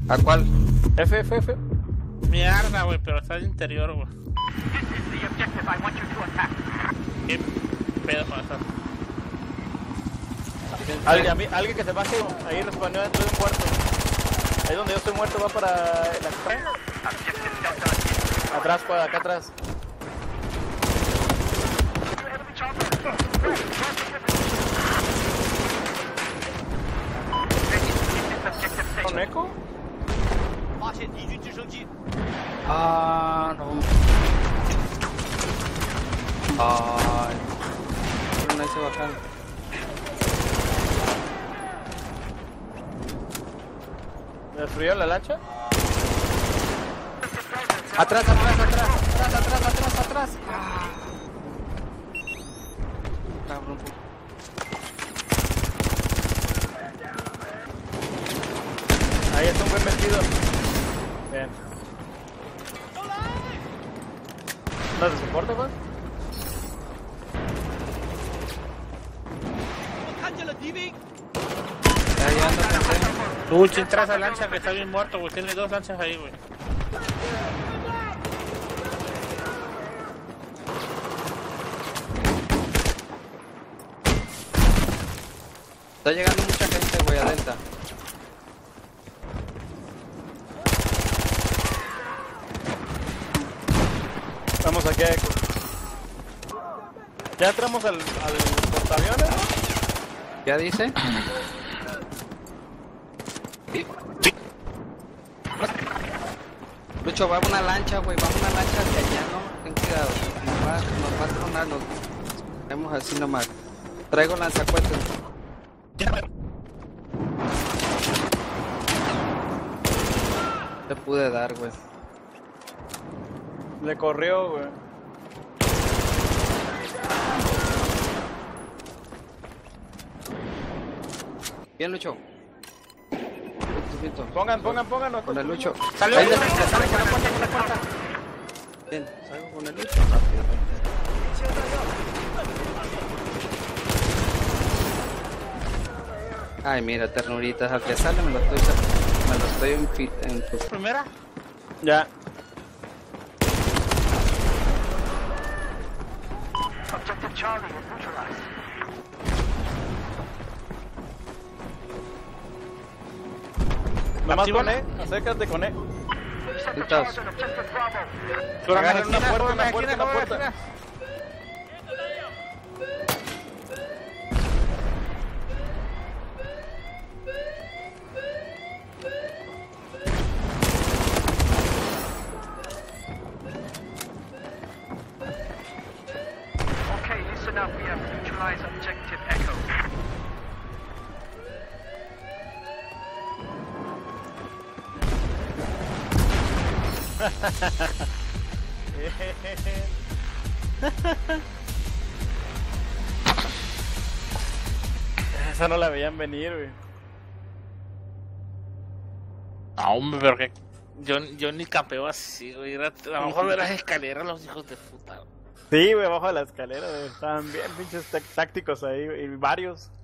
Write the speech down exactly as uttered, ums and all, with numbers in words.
¿A cuál? F, F, F. Mierda, güey, pero está de interior, güey. ¿Qué pedo con eso? Alguien, a mí- alguien que se baje ahí respondió dentro de un cuarto. Ahí donde yo estoy muerto va para la extraña. Atrás, para acá atrás. ¿Con eco? Ah, no. Ay. Pero no se bajan. ¿Me destruyó la lancha? Atrás, atrás, atrás, atrás, atrás, atrás, atrás. Ah. Cabrón. Ahí está un buen vestido. Bien. ¿No te soporta, pues? Ya, ya, no cansé. Tú, chin, traes a lancha que está bien muerto, güey. Tiene dos lanchas ahí, güey. Está llegando mucha gente, güey, a Delta. Estamos aquí a eco. ¿Ya entramos al, al portaaviones? ¿Ya dice? Lucho, va una lancha, güey, va una lancha hacia allá, ¿no? Ten cuidado, nos va, nos va a tronar, nos vemos así nomás. Traigo lanzacuetes. Te pude dar, güey. Le corrió, güey. Bien, Lucho. Listo, Pongan, pongan, pongan. con el Lucho. Salió, Ahí sale, le- sale con la puerta, con la puerta. Bien, salgo con el Lucho. Rápido, rápido. Ay, mira, ternuritas, al que sale me lo estoy, me lo estoy enfi- en tu... Primera. Ya. Nomás Activa. con E, acércate con E. Listos. Agarren una esquina, puerta, una una puerta, esquina, una una puerta. esquina. Okay, listen up. We have neutralized objective Echo. Esa no la veían venir, güey. No, hombre, pero que yo, yo ni campeo así, güey. Era- A lo mejor ver las escaleras, los hijos de puta. Sí, güey, abajo de la escalera, güey. Estaban bien pinches tac- tácticos ahí, güey, y varios.